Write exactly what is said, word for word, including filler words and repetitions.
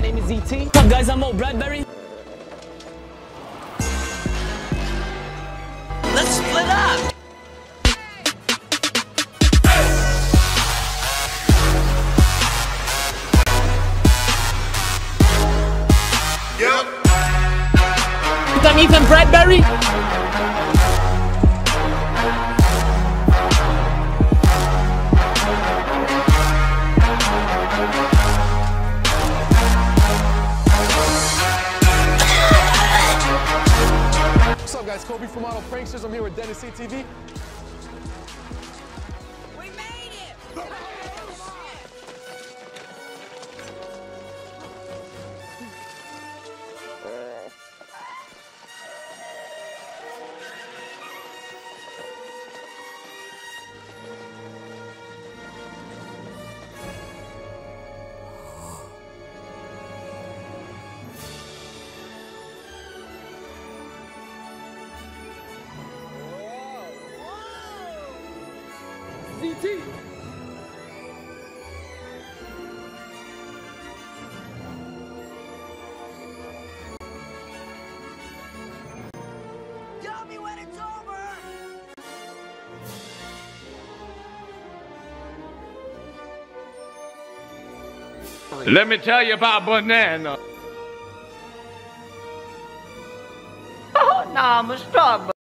name is E T. What's up, guys? I'm Mo Bradbury. Let's split up. Yep. I'm Ethan Bradbury. What's up, guys? Kobe from Model Pranksters. I'm here with Dennis C T V. We made it! E T. Tell me when it's over! Let me tell you about banana. Oh, no, I'm a strawberry.